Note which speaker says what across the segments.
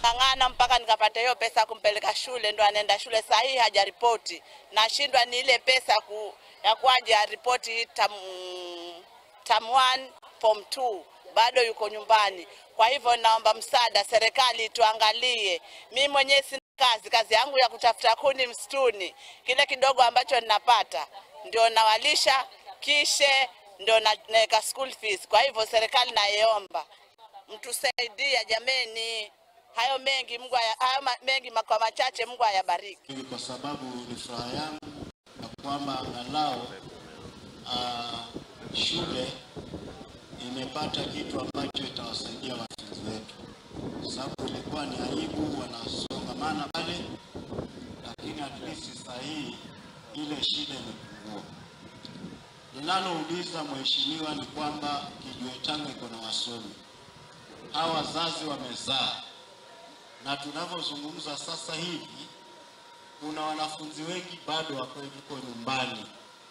Speaker 1: nikang'ang'ana mpaka nikapata hiyo pesa kumpeleka shule, ndo anaenda shule sahihi hajaripoti. Nashindwa ni ile pesa ya kuaje ripoti term 1 form 2 bado yuko nyumbani. Kwa hivyo naomba msaada, serikali tuangalie. Mimi mwenyewe sina kazi yangu ya kutafuta kuni msituni. Kile kidogo ambacho ninapata ndio nawalisha kishe, ndio naweka school fees. Kwa hivyo serikali naiomba mtusaidie jameni. Hayo mengi kwa machache Mungu ayabariki.
Speaker 2: Kwa sababu ni furaha yangu na kwamba angalau shule imepata kitu ambacho itawasaidia wanafunzi wetu. Sababu ilikuwa ni aibu wanasongamana pale, lakini at least sasa hii ile shida imepungua. Ninalouliza mheshimiwa ni kwamba Kijiwe Tanga iko na wasomi. Hawa wazazi wamezaa, na tunavyozungumza sasa hivi kuna wanafunzi wengi bado wako nyumbani,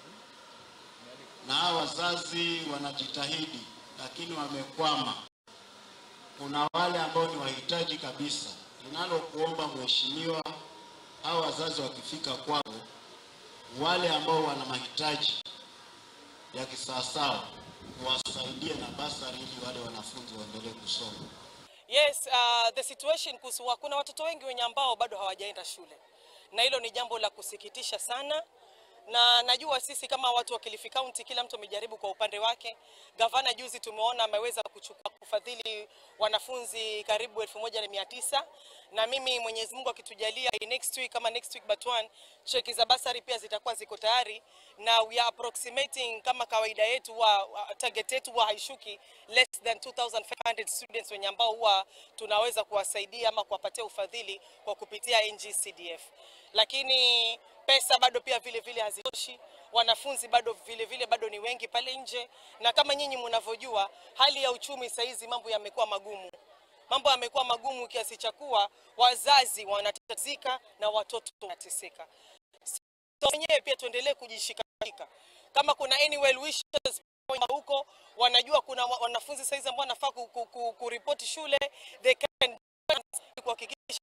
Speaker 2: na hawa wazazi wanajitahidi lakini wamekwama. Kuna wale ambao ni wahitaji kabisa. Ninalokuomba mheshimiwa, hawa wazazi wakifika kwao, wale ambao wana mahitaji ya kisawasawa wasaidie na basari ili wale wanafunzi waendelee kusoma.
Speaker 3: Yes, the situation kuhusu kuna watoto wengi wenye ambao bado hawajaenda shule. Na hilo ni jambo la kusikitisha sana. Na najua sisi kama watu wa Kilifi County kila mtu amejaribu kwa upande wake. Gavana juzi tumeona ameweza kufadhili wanafunzi karibu 1900, na mimi Mwenyezi Mungu akitujalia next week but one cheki za basari pia zitakuwa ziko tayari, na we are approximating kama kawaida yetu target yetu haishuki less than 2500 students wenye ambao huwa tunaweza kuwasaidia ama kuwapatia ufadhili kwa kupitia NGCDF. Lakini pesa bado pia vile hazitoshi, wanafunzi bado bado ni wengi pale nje, na kama nyinyi mnavyojua hali ya uchumi saizi mambo yamekuwa magumu. Mambo yamekuwa magumu kiasi cha kuwa wazazi wanatatizika na watoto wanateseka. So wenyewe pia tuendelee kujishika. Kama kuna any well wishes huko, wanajua kuna wanafunzi saizi ambao wanafaa kuripoti shule, they can kuhakikisha